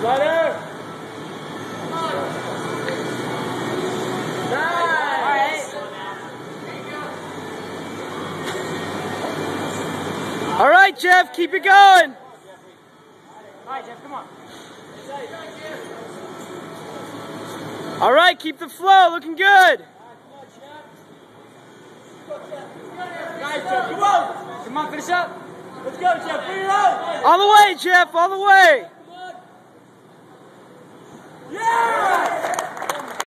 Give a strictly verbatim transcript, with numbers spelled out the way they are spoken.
Letter. Nice. All right, Jeff, keep it going. All right, Jeff, come on. All right, keep the flow, looking good. Nice, Jeff, come on. Come on, finish up. Let's go, Jeff, bring it out. All the way, Jeff, all the way. Yeah!